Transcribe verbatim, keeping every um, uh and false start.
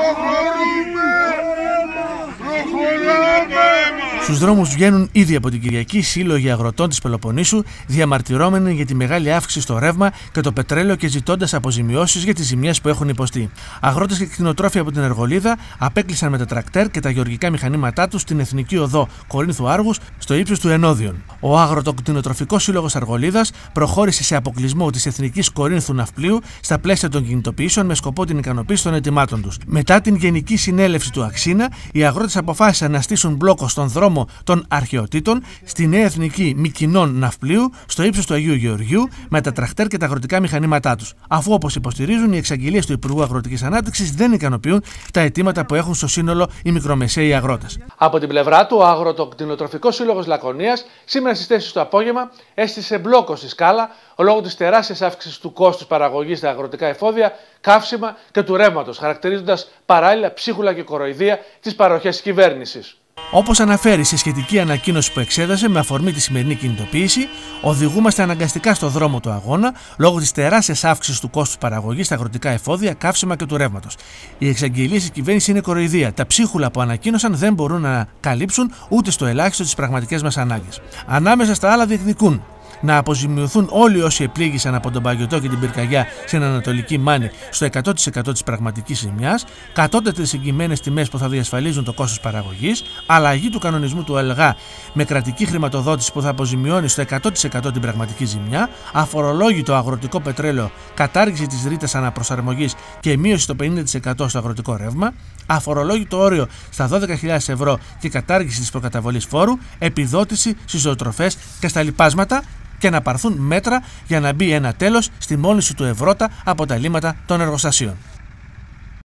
Στους δρόμους βγαίνουν ήδη από την Κυριακή σύλλογοι αγροτών της Πελοποννήσου, διαμαρτυρόμενοι για τη μεγάλη αύξηση στο ρεύμα και το πετρέλαιο και ζητώντας αποζημιώσεις για τις ζημιές που έχουν υποστεί. Αγρότες και κτηνοτρόφοι από την Εργολίδα απέκλεισαν με τα τρακτέρ και τα γεωργικά μηχανήματά τους στην Εθνική Οδό Κορίνθου Άργους στο ύψος του Ενώδιον. Ο Αγροτοκτηνοτροφικός Σύλλογος Αργολίδας προχώρησε σε αποκλεισμό της Εθνικής Κορίνθου Ναυπλίου στα πλαίσια των κινητοποιήσεων με σκοπό την ικανοποίηση των αιτημάτων τους. Μετά την Γενική Συνέλευση του Αξίνα, οι αγρότες αποφάσισαν να στήσουν μπλόκο στον δρόμο των Αρχαιοτήτων στη Νέα Εθνική Μικοινών Ναυπλίου στο ύψος του Αγίου Γεωργίου με τα τρακτέρ και τα αγροτικά μηχανήματά τους, αφού όπως υποστηρίζουν οι εξαγγελίες του Υπουργού Αγροτικής Ανάπτυξης δεν ικανοποιούν τα αιτήματα που έχουν στο σύνολο οι μικρομεσαίοι αγρότες. Από την πλευρά του, ο Αγροτοκτηνοτροφικός Σύλλογος Λακωνίας σήμερα στις τέσσερις το απόγευμα έστησε μπλόκο στη Σκάλα λόγω της τεράστιας αύξησης του κόστους παραγωγής στα αγροτικά εφόδια, καύσιμα και του ρεύματος, χαρακτηρίζοντας παράλληλα ψίχουλα και κοροϊδία τις παροχές της κυβέρνησης. Όπως αναφέρει σε σχετική ανακοίνωση που εξέδωσε με αφορμή τη σημερινή κινητοποίηση, οδηγούμαστε αναγκαστικά στο δρόμο του αγώνα λόγω της τεράστιας αύξησης του κόστους παραγωγής στα αγροτικά εφόδια, καύσιμα και του ρεύματος. Οι εξαγγελίες της κυβέρνησης είναι κοροϊδία. Τα ψίχουλα που ανακοίνωσαν δεν μπορούν να καλύψουν ούτε στο ελάχιστο τις πραγματικές μας ανάγκες. Ανάμεσα στα άλλα, διεκδικούν να αποζημιωθούν όλοι όσοι επλήγησαν από τον Παγιωτό και την Πυρκαγιά στην Ανατολική Μάνη στο εκατό τοις εκατό της πραγματικής ζημιάς, κατώτατες εγγυημένες τιμές που θα διασφαλίζουν το κόστος παραγωγής, αλλαγή του κανονισμού του ΕΛΓΑ με κρατική χρηματοδότηση που θα αποζημιώνει στο εκατό τοις εκατό την πραγματική ζημιά, αφορολόγητο αγροτικό πετρέλαιο, κατάργηση της ρήτας αναπροσαρμογής και μείωση στο πενήντα τοις εκατό στο αγροτικό ρεύμα, αφορολόγητο όριο στα δώδεκα χιλιάδες ευρώ και κατάργηση της προκαταβολής φόρου, επιδότηση στις ζωοτροφές και στα λιπάσματα, και να πάρθουν μέτρα για να μπει ένα τέλος στη μόλυνση του ευρώτα από τα λίμματα των εργοστασίων.